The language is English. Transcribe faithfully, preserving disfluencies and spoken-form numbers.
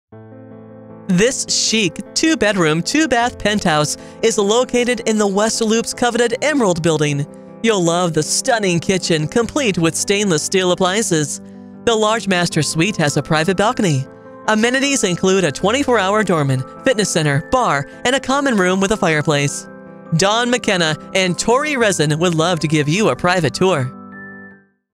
This chic two-bedroom, two-bath penthouse is located in the West Loop's coveted Emerald building. You'll love the stunning kitchen, complete with stainless steel appliances. The large master suite has a private balcony. Amenities include a twenty-four hour doorman, fitness center, bar, and a common room with a fireplace. Don McKenna and Tori Resin would love to give you a private tour.